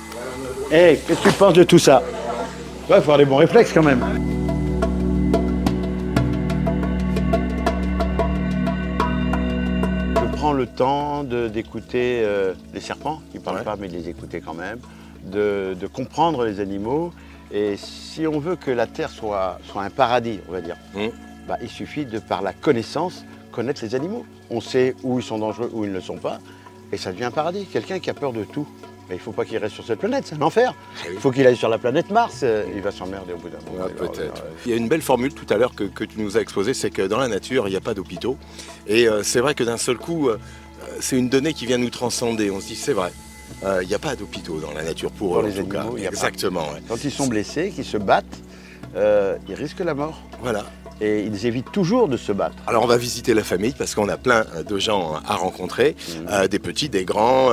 Hey, qu'est-ce que tu penses de tout ça? Ouais, il faut avoir des bons réflexes quand même. Je prends le temps d'écouter les serpents, qui ne parlent pas, mais de les écouter quand même, de comprendre les animaux. Et si on veut que la Terre soit un paradis, on va dire, bah, il suffit de, par la connaissance, connaître les animaux. On sait où ils sont dangereux, où ils ne le sont pas, et ça devient un paradis. Quelqu'un qui a peur de tout, mais il ne faut pas qu'il reste sur cette planète, c'est un enfer. Il faut qu'il aille sur la planète Mars, il va s'emmerder au bout d'un moment. Ouais, peut-être. Il y a une belle formule tout à l'heure que tu nous as exposée, c'est que dans la nature, il n'y a pas d'hôpitaux. Et c'est vrai que d'un seul coup, c'est une donnée qui vient nous transcender. On se dit, c'est vrai. Il n'y a pas d'hôpitaux dans la nature pour eux, les animaux. Exactement. Ouais. Quand ils sont blessés, qu'ils se battent, ils risquent la mort. Voilà. Et ils évitent toujours de se battre. Alors on va visiter la famille parce qu'on a plein de gens à rencontrer, des petits, des grands,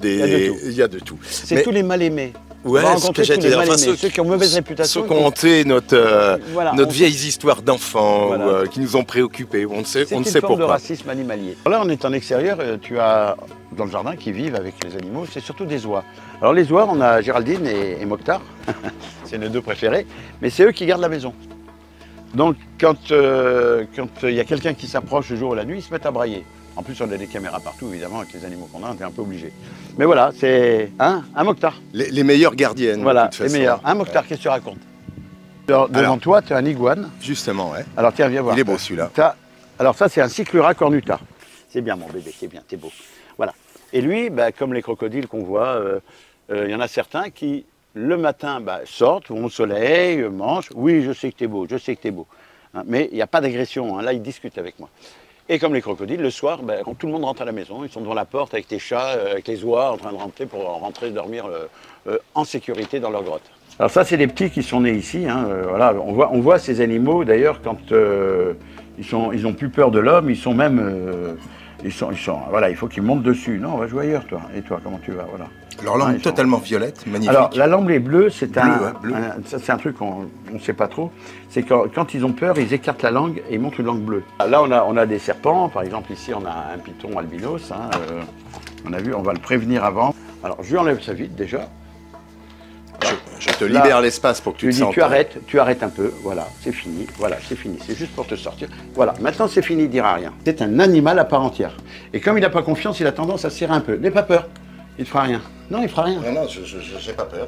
il y a de tout. C'est tous les mal-aimés. Ouais, ce que j'ai dit, enfin, ceux qui ont mauvaise réputation. Ceux qui ont hanté notre vieille histoire d'enfants, qui nous ont préoccupés, on ne sait pourquoi. C'est une forme de racisme animalier. Là on est en extérieur, tu as dans le jardin qui vivent avec les animaux, c'est surtout des oies. Alors les oies, on a Géraldine et Mokhtar, c'est nos deux préférés, mais c'est eux qui gardent la maison. Donc quand il y a quelqu'un qui s'approche le jour ou la nuit, ils se mettent à brailler. En plus, on a des caméras partout, évidemment, avec les animaux qu'on a, on est un peu obligé. Mais voilà, c'est un Mokhtar. Les meilleures gardiennes. Voilà, les meilleurs. Un Mokhtar, qu'est-ce que tu racontes? Devant toi, tu as un iguane. Justement, ouais. Alors tiens, viens voir. Il est beau celui-là. Alors ça, c'est un Cyclura cornuta. C'est bien, mon bébé, c'est bien, t'es beau. Voilà. Et lui, bah, comme les crocodiles qu'on voit, il y en a certains qui, le matin, sortent, vont au soleil, mangent. Oui, je sais que t'es beau, je sais que t'es beau. Hein, mais il n'y a pas d'agression. Hein. Là, ils discutent avec moi. Et comme les crocodiles, le soir, quand tout le monde rentre à la maison, ils sont devant la porte avec les chats, avec les oies, en train de rentrer pour rentrer dormir en sécurité dans leur grotte. Alors ça, c'est des petits qui sont nés ici. Hein, voilà, on voit ces animaux, d'ailleurs, quand ils ont plus peur de l'homme, ils sont même... voilà, il faut qu'ils montent dessus. Non, on va jouer ailleurs, toi. Et toi, comment tu vas? Voilà. Alors lampe totalement violette, magnifique. Alors la lampe bleue, c'est un truc qu'on ne sait pas trop. C'est quand ils ont peur, ils écartent la langue et ils montrent une langue bleue. Là, on a des serpents. Par exemple, ici, on a un python albinos. Hein, on a vu, on va le prévenir avant. Alors, je lui enlève sa vide déjà. Je te libère l'espace pour que tu te sentes. Tu arrêtes un peu. Voilà, c'est fini. Voilà, c'est fini. C'est juste pour te sortir. Voilà, maintenant c'est fini, il ne dira rien. C'est un animal à part entière. Et comme il n'a pas confiance, il a tendance à se serrer un peu. N'aie pas peur. Il ne fera rien. Non, il ne fera rien. Non, je n'ai pas peur.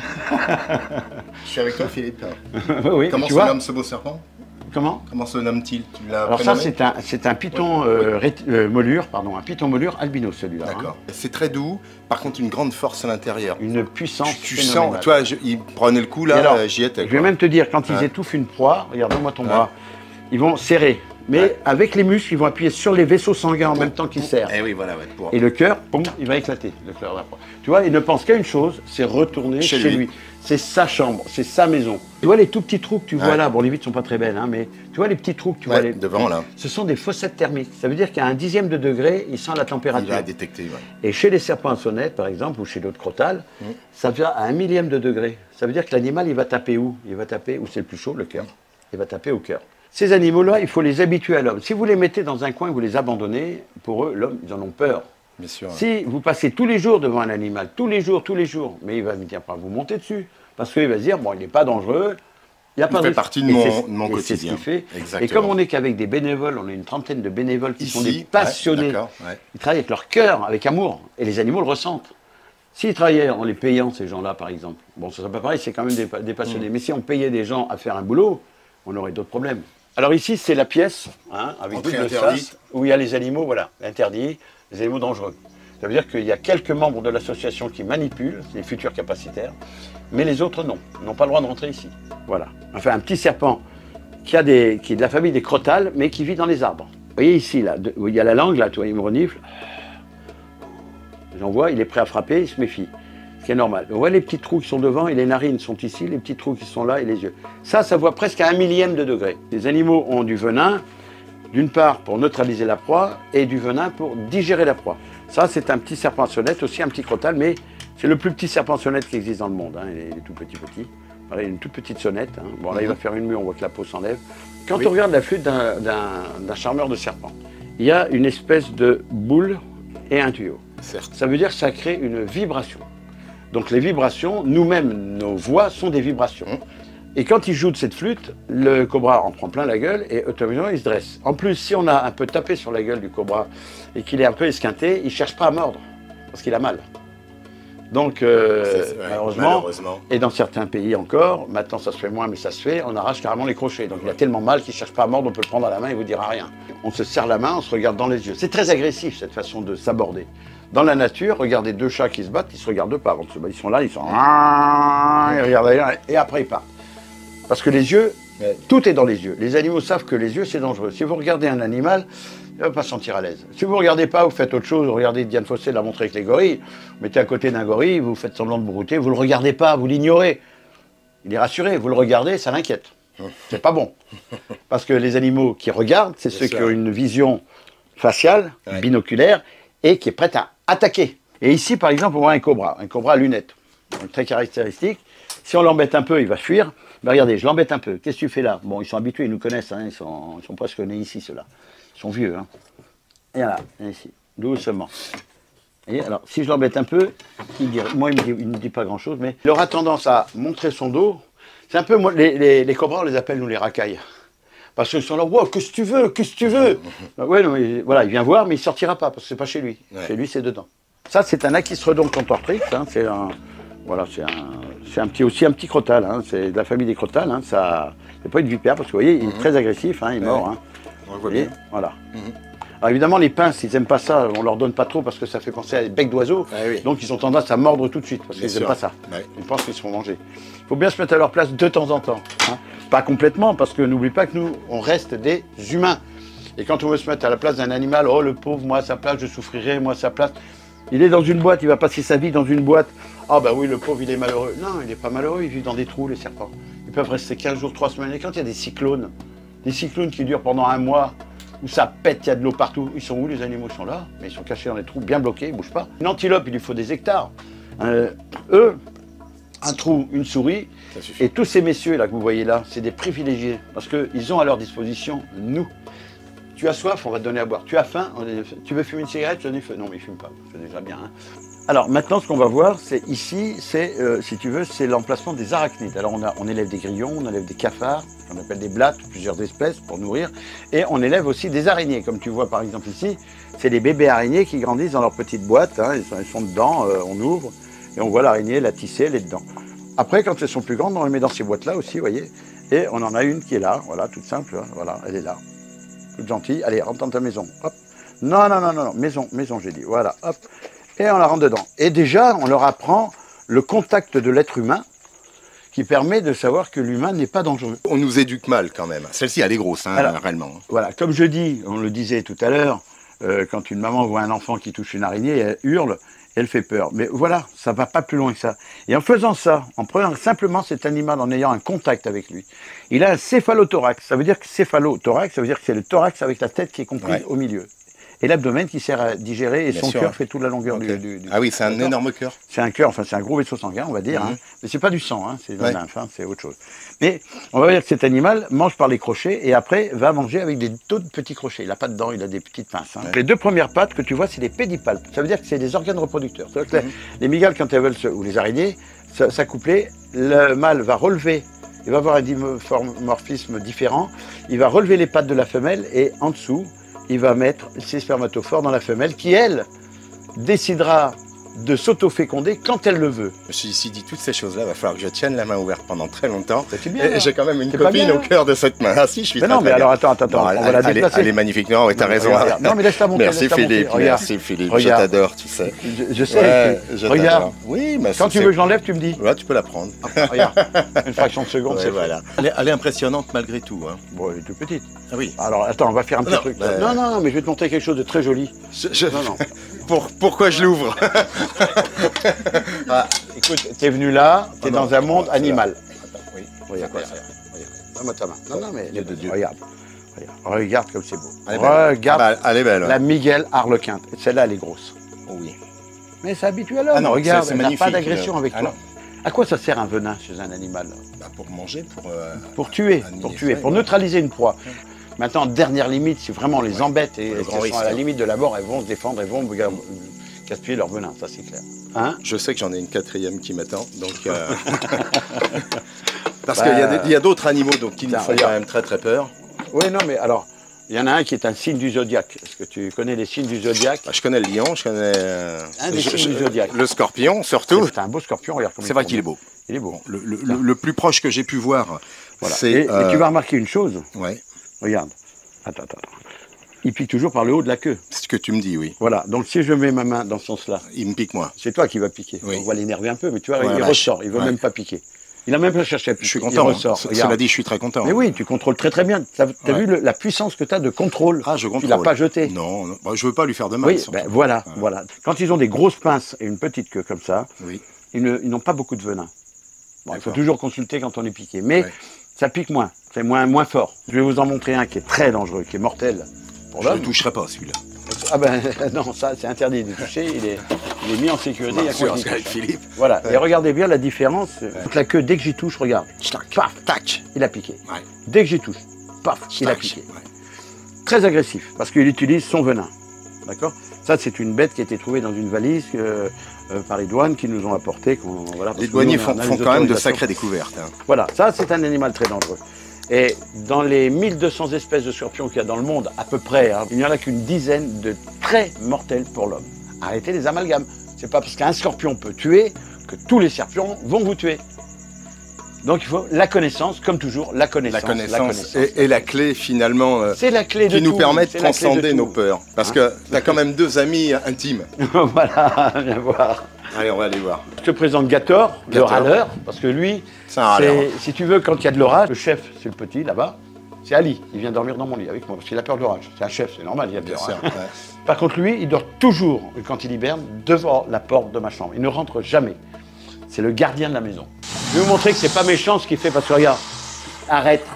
Je suis avec toi, Philippe. Oui, comment se nomme ce beau serpent? Comment se nomme-t-il? Alors ça, c'est un python molure, pardon, un python molure albinos, celui-là. D'accord. Hein. C'est très doux, par contre une grande force à l'intérieur. Une puissance tu sens, toi, il prenait le coup, là, j'y étais. Je vais même te dire, quand ils étouffent une proie, regarde, donne-moi ton bras, ils vont serrer. Mais avec les muscles, ils vont appuyer sur les vaisseaux sanguins en même temps qu'ils serrent. Et oui, voilà, Et le cœur, il va éclater, le cœur de la proie. Tu vois, il ne pense qu'à une chose, c'est retourner chez lui. C'est sa chambre, c'est sa maison. Tu vois les tout petits trous que tu vois là, bon les vitres sont pas très belles, hein, mais tu vois les petits trous que tu vois devant là. Ce sont des fossettes thermiques. Ça veut dire qu'à 1/10 de degré, il sent la température. Il va détecter, Et chez les serpents à sonnette, par exemple, ou chez d'autres crotales, ça vient à 1/1000 de degré. Ça veut dire que l'animal, il va taper où? Il va taper où c'est le plus chaud, le cœur. Il va taper au cœur. Ces animaux-là, il faut les habituer à l'homme. Si vous les mettez dans un coin et vous les abandonnez, pour eux, l'homme, ils en ont peur. Bien sûr. Si vous passez tous les jours devant un animal, tous les jours, mais il va venir pas vous monter dessus. Parce qu'il va se dire, bon, il n'est pas dangereux, il fait partie de mon quotidien. C'est ce qu'il fait. Exactement. Et comme on n'est qu'avec des bénévoles, on a une trentaine de bénévoles qui sont des passionnés. Ils travaillent avec leur cœur, avec amour, et les animaux le ressentent. S'ils travaillaient en les payant, ces gens-là, par exemple, bon, ça serait pas pareil, c'est quand même des passionnés. Mais si on payait des gens à faire un boulot, on aurait d'autres problèmes. Alors ici, c'est la pièce, hein, avec double sas, où il y a les animaux, voilà, interdits, les animaux dangereux. Ça veut dire qu'il y a quelques membres de l'association qui manipulent, les futurs capacitaires, mais les autres non, n'ont pas le droit de rentrer ici. Voilà. Enfin, un petit serpent qui est de la famille des crotales, mais qui vit dans les arbres. Vous voyez ici, là, où il y a la langue, là, tu vois, il me renifle. J'en vois, il est prêt à frapper, il se méfie. Ce qui est normal. On voit les petits trous qui sont devant et les narines sont ici, les petits trous qui sont là et les yeux. Ça voit presque à 1/1000 de degré. Les animaux ont du venin, d'une part pour neutraliser la proie et du venin pour digérer la proie. Ça, c'est un petit serpent à sonnette, aussi un petit crotal, mais c'est le plus petit serpent à sonnette qui existe dans le monde. Hein. Il est tout petit. Voilà, il a une toute petite sonnette. Hein. Bon, là, il va faire une mue, on voit que la peau s'enlève. Quand on regarde la flûte d'un charmeur de serpent, il y a une espèce de boule et un tuyau. Certes. Ça veut dire que ça crée une vibration. Donc les vibrations, nous-mêmes, nos voix sont des vibrations. Et quand il joue de cette flûte, le cobra en prend plein la gueule et automatiquement il se dresse. En plus, si on a un peu tapé sur la gueule du cobra et qu'il est un peu esquinté, il ne cherche pas à mordre parce qu'il a mal. Donc malheureusement, et dans certains pays encore, maintenant ça se fait moins mais ça se fait, on arrache carrément les crochets. Donc il a tellement mal qu'il ne cherche pas à mordre, on peut le prendre à la main et il ne vous dira rien. On se serre la main, on se regarde dans les yeux. C'est très agressif cette façon de s'aborder. Dans la nature, regardez deux chats qui se battent, ils ne se regardent pas avant de se battre. Ils sont là, ils sont... Ils regardent et après ils partent. Parce que les yeux, tout est dans les yeux. Les animaux savent que les yeux, c'est dangereux. Si vous regardez un animal, il ne va pas se sentir à l'aise. Si vous ne regardez pas, vous faites autre chose. Vous regardez, Diane Fossé l'a montré avec les gorilles. Vous mettez à côté d'un gorille, vous faites semblant de brouter, vous ne le regardez pas, vous l'ignorez. Il est rassuré. Vous le regardez, ça l'inquiète. C'est pas bon. Parce que les animaux qui regardent, c'est ceux qui ont une vision faciale, binoculaire, et qui est prête à attaquer. Et ici, par exemple, on voit un cobra à lunettes. Donc, très caractéristique. Si on l'embête un peu, il va fuir. Ben regardez, je l'embête un peu. Qu'est-ce que tu fais là? Bon, ils sont habitués, ils nous connaissent. Hein, ils sont presque nés ici, ceux-là. Ils sont vieux. Hein. Et là, ici, doucement. Et alors, si je l'embête un peu, moi, il ne me dit pas grand-chose, mais il aura tendance à montrer son dos. C'est un peu, moi, les cobras, on les appelle, nous, les racailles. Parce qu'ils sont là, wow, qu'est-ce que tu veux? Qu'est-ce que tu veux? Ouais, non, voilà, il vient voir, mais il ne sortira pas, parce que c'est pas chez lui. Ouais. Chez lui, c'est dedans. Ça, c'est un Achisrodon contortrix. Hein, c'est un... Voilà, c'est aussi un petit crotal, hein, c'est de la famille des crotales, hein, ça, c'est pas une vipère parce que vous voyez, il est très agressif, hein, il est mort. Hein. On le voit bien. Voilà. Alors évidemment, les pinces, ils n'aiment pas ça, on leur donne pas trop parce que ça fait penser à des becs d'oiseaux, donc ils ont tendance à mordre tout de suite parce qu'ils n'aiment pas ça. Ils pensent qu'ils se font manger. Il faut bien se mettre à leur place de temps en temps. Hein. Pas complètement, parce que n'oublie pas que nous, on reste des humains. Et quand on veut se mettre à la place d'un animal, oh le pauvre, moi à sa place, je souffrirai, moi à sa place. Il est dans une boîte, il va passer sa vie dans une boîte. Ah bah oui, le pauvre, il est malheureux. Non, il n'est pas malheureux, ils vivent dans des trous, les serpents. Ils peuvent rester 15 jours, 3 semaines. Et quand il y a des cyclones qui durent pendant un mois, où ça pète, il y a de l'eau partout, ils sont où les animaux? Ils sont là, mais ils sont cachés dans des trous, bien bloqués, ils ne bougent pas. Une antilope, il lui faut des hectares. Eux, un trou, une souris, et tous ces messieurs là que vous voyez là, c'est des privilégiés, parce qu'ils ont à leur disposition nous. Tu as soif, on va te donner à boire. Tu as faim, tu veux fumer une cigarette? Je dis, non mais il fume pas, c'est déjà bien. Hein. Alors maintenant, ce qu'on va voir, c'est ici, si tu veux, c'est l'emplacement des arachnides. Alors on élève des grillons, on élève des cafards, qu'on appelle des blattes, plusieurs espèces pour nourrir, et on élève aussi des araignées, comme tu vois par exemple ici, c'est les bébés araignées qui grandissent dans leur petite boîte, hein, ils sont dedans, on ouvre, et on voit l'araignée, la tisser, elle est dedans. Après, quand elles sont plus grandes, on les met dans ces boîtes-là aussi, vous voyez, et on en a une qui est là, voilà, toute simple, hein, voilà, elle est là. Toute gentille, allez, rentre dans ta maison, hop. Non, maison, j'ai dit, voilà, hop. Et on la rentre dedans. Et déjà, on leur apprend le contact de l'être humain qui permet de savoir que l'humain n'est pas dangereux. On nous éduque mal quand même. Celle-ci, elle est grosse, hein, alors, réellement. Voilà, comme je dis, on le disait tout à l'heure, quand une maman voit un enfant qui touche une araignée, elle hurle, elle fait peur. Mais voilà, ça ne va pas plus loin que ça. Et en faisant ça, en prenant simplement cet animal, en ayant un contact avec lui, il a un céphalothorax. Ça veut dire que céphalothorax, ça veut dire que c'est le thorax avec la tête qui est comprise au milieu. Et l'abdomen qui sert à digérer, et son cœur fait toute la longueur du... Ah oui, c'est un énorme cœur. C'est un cœur, enfin c'est un gros vaisseau sanguin, on va dire. Hein. Mais c'est pas du sang, hein, c'est de la lymphe, hein, c'est autre chose. Mais on va dire que cet animal mange par les crochets et après va manger avec des toutes petits crochets. Il n'a pas de dents, il a des petites pinces. Hein. Les deux premières pattes que tu vois, c'est les pédipalpes. Ça veut dire que c'est des organes reproducteurs. C'est-à-dire que les mygales, quand elles veulent ou les araignées, s'accoupler, le mâle va relever. Il va avoir un dimorphisme différent. Il va relever les pattes de la femelle et en dessous, il va mettre ses spermatophores dans la femelle qui, elle, décidera de s'auto-féconder quand elle le veut. Je me suis dit toutes ces choses-là, il va falloir que je tienne la main ouverte pendant très longtemps. Bien, et j'ai quand même une copine au cœur de cette main. Ah si, je suis très, non, mais alors attends, non, on va la déplacer. Elle est magnifique, non, oui, t'as raison. Regarde. Non, mais laisse-la monter. Merci Philippe, merci Philippe, je t'adore, tu sais. Je sais, regarde. Oui, mais quand tu veux que je l'enlève, tu me dis. Ouais, tu peux la prendre. Regarde, une fraction de seconde, c'est voilà. Elle est impressionnante malgré tout. Hein. Bon, elle est toute petite. Ah oui. Alors attends, on va faire un petit truc. Non, mais je vais te montrer quelque chose de très joli. Non. Pourquoi je l'ouvre? Ah, écoute, t'es venu là, t'es dans un monde animal. Oui, regarde. Donne-moi ta main. Non, mais regarde comme c'est beau. Regarde elle est belle, la Miguel Arlequin. Celle-là, elle est grosse. Oui. Mais c'est habituel à l'homme. Ah non, regarde, elle n'a pas d'agression avec toi. Non. À quoi ça sert un venin chez un animal? Pour manger, pour tuer, pour neutraliser une proie. Maintenant, dernière limite, si vraiment on les embête et qu'elles sont à la limite de la mort, elles vont se défendre, elles vont gaspiller leur venin, ça c'est clair. Hein? Je sais que j'en ai une quatrième qui m'attend, donc... Parce qu'il y a d'autres animaux donc, qui nous font quand même très très peur. Oui, non, mais alors, il y en a un qui est un signe du zodiaque. Est-ce que tu connais les signes du zodiaque? Je connais le lion, je connais... un des signes du zodiaque. Le scorpion, surtout. C'est un beau scorpion, regarde comme c'est vrai qu'il est beau. Il est beau. Bon, le plus proche que j'ai pu voir, voilà. c'est... Et tu vas remarquer une chose. Ouais. Regarde. Attends. Il pique toujours par le haut de la queue. C'est ce que tu me dis, oui. Voilà, donc si je mets ma main dans ce sens-là... Il me pique, moi. C'est toi qui vas piquer. Oui. On va l'énerver un peu, mais tu vois, ouais, il ressort, il ne veut même pas piquer. Il n'a même pas cherché à piquer. Je suis content. Il ressort. Cela dit, je suis très content. Mais oui, tu contrôles très bien. Tu as vu la puissance que tu as de contrôle? Ah, je contrôle. Tu ne l'as pas jeté. Non, non. Je ne veux pas lui faire de mal. Oui, ben voilà. Quand ils ont des grosses pinces et une petite queue comme ça, oui. Ils n'ont pas beaucoup de venin. Bon, il faut toujours consulter quand on est piqué. Mais ça pique moins, c'est moins fort. Je vais vous en montrer un qui est très dangereux, qui est mortel pour l'homme. Je ne toucherai pas celui-là. Ah ben non, ça c'est interdit de toucher, il est mis en sécurité. Avec Philippe. Voilà, et regardez bien la différence. La queue, dès que j'y touche, regarde, paf, tac, il a piqué. Ouais. Dès que j'y touche, paf, il a piqué. Ouais. Très agressif, parce qu'il utilise son venin. D'accord? Ça, c'est une bête qui a été trouvée dans une valise par les douanes qui nous ont apporté. Voilà, les douaniers font quand même de sacrées découvertes. Hein. Voilà, ça, c'est un animal très dangereux. Et dans les 1200 espèces de scorpions qu'il y a dans le monde, à peu près, hein, il n'y en a qu'une dizaine de très mortels pour l'homme. Arrêtez les amalgames. C'est pas parce qu'un scorpion peut tuer que tous les scorpions vont vous tuer. Donc il faut la connaissance, comme toujours, la connaissance. La connaissance. Et la clé finalement c'est la clé qui nous permet de transcender nos peurs. Parce que tu as quand même deux amis intimes. Voilà, viens voir. Allez, on va aller voir. Je te présente Gator, le râleur, parce que lui, si tu veux, quand il y a de l'orage, le chef, c'est le petit là-bas, c'est Ali. Il vient dormir dans mon lit avec moi, parce qu'il a peur de l'orage. C'est un chef, c'est normal, il a peur. Hein. Par contre, lui, il dort toujours, quand il hiberne, devant la porte de ma chambre. Il ne rentre jamais. C'est le gardien de la maison. Je vais vous montrer que c'est pas méchant ce qu'il fait, parce que regarde, arrête.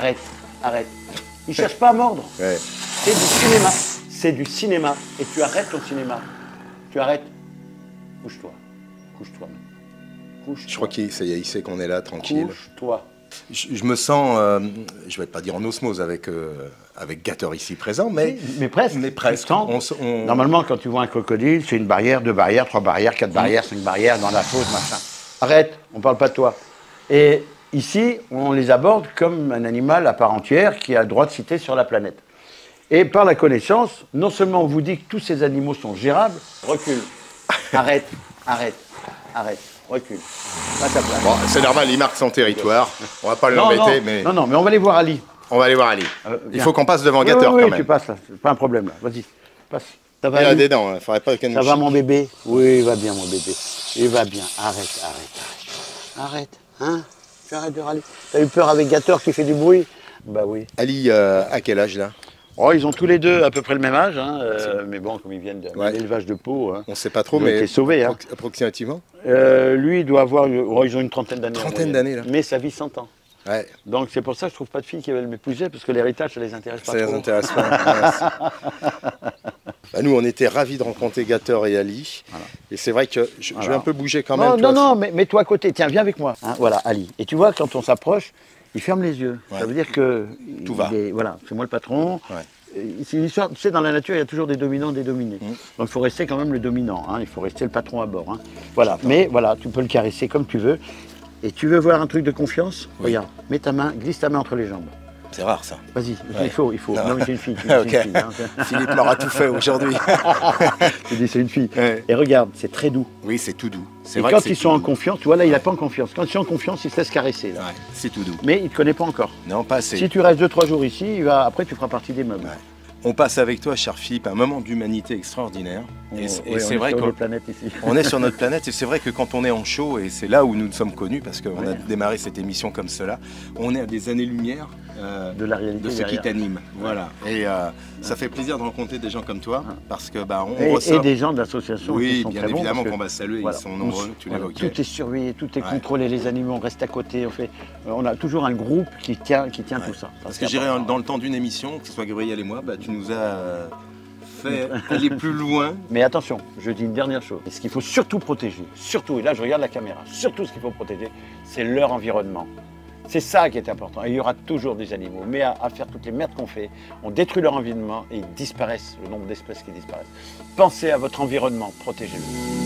Il cherche pas à mordre. Ouais. C'est du cinéma. C'est du cinéma. Et tu arrêtes ton cinéma. Tu arrêtes. Couche-toi. Couche-toi. Je crois qu'il sait qu'on est là, tranquille. Couche-toi. Je me sens, je ne vais pas dire en osmose avec Gator ici présent, mais presque. Mais presque. Normalement, quand tu vois un crocodile, c'est une barrière, 2 barrières, 3 barrières, 4 barrières, 5 barrières dans la fosse, machin. Arrête, on ne parle pas de toi. Et ici, on les aborde comme un animal à part entière qui a le droit de citer sur la planète. Et par la connaissance, non seulement on vous dit que tous ces animaux sont gérables, recule. Arrête. Recule. Bon, c'est normal, il marque son territoire. On va pas l'embêter, mais... Non, mais on va aller voir Ali. On va aller voir Ali. Il faut qu'on passe devant Gator, quand même. Oui, tu passes là. C'est pas un problème, là. Vas-y, passe. Ça va, il a des dents, hein. Faudrait pas qu'elle nous chie. Ça va, mon bébé? Oui, il va bien, mon bébé. Il va bien. Arrête. Hein? Tu arrêtes de râler. T'as eu peur avec Gator qui fait du bruit? Bah oui. Ali, à quel âge, là? Oh, ils ont tous les deux à peu près le même âge, hein, mais bon, comme ils viennent de l'élevage de Pau, hein, on ne sait pas trop, mais été sauvés, hein. Approximativement. Lui, il doit avoir, ils ont une trentaine d'années. Trentaine d'années, là. Mais ça vit 100 ans. Ouais. Donc c'est pour ça que je trouve pas de filles qui veulent m'épouser, parce que l'héritage, ça les intéresse pas trop. Ça les intéresse pas. Bah, nous, on était ravis de rencontrer Gator et Ali. Voilà. Et c'est vrai que je vais un peu bouger quand même. Non, mais mets-toi à côté. Tiens, viens avec moi. Hein, voilà, Ali. Et tu vois, quand on s'approche, il ferme les yeux. Ouais. Ça veut dire que... Tout va. Voilà, c'est moi le patron. Ouais. C'est une histoire, tu sais, dans la nature, il y a toujours des dominants, des dominés. Donc il faut rester quand même le dominant, hein, il faut rester le patron à bord. Hein. Voilà, mais voilà, tu peux le caresser comme tu veux. Et tu veux voir un truc de confiance? Regarde, mets ta main, glisse ta main entre les jambes. C'est rare ça. Vas-y, il faut. Non, mais c'est une fille. Philippe m'aura tout fait aujourd'hui. Je dis c'est une fille. Ouais. Et regarde, c'est très doux. Oui, c'est tout doux. Et vrai quand ils sont en confiance, tu vois là, il n'a pas en confiance. Quand ils sont en confiance, ils se laissent caresser. Ouais, c'est tout doux. Mais il ne te connaît pas encore. Non, pas assez. Si tu restes 2-3 jours ici, après tu feras partie des meubles. Ouais. On passe avec toi, cher Philippe, un moment d'humanité extraordinaire. Et c'est vrai qu'on on est sur notre planète et c'est vrai que quand on est en show, et c'est là où nous nous sommes connus, parce qu'on a démarré cette émission comme cela, on est à des années-lumière de la réalité, de ce qui t'anime. Voilà. Et ça fait plaisir de rencontrer des gens comme toi, parce que on ressort... Et des gens d'associations qui sont bien très évidemment bons, qu'on va saluer, voilà, ils sont nombreux, tu l'évoquais. Tout est surveillé, tout est contrôlé, les animaux, on reste à côté, on a toujours un groupe qui tient tout ça. Parce que j'irai dans le temps d'une émission, que ce soit Gabriel et moi, tu nous as fait aller plus loin. Mais attention, je dis une dernière chose. Ce qu'il faut surtout protéger, surtout, et là je regarde la caméra, surtout ce qu'il faut protéger, c'est leur environnement. C'est ça qui est important. Et il y aura toujours des animaux. Mais à faire toutes les merdes qu'on fait, on détruit leur environnement et ils disparaissent, le nombre d'espèces qui disparaissent. Pensez à votre environnement, protégez-le.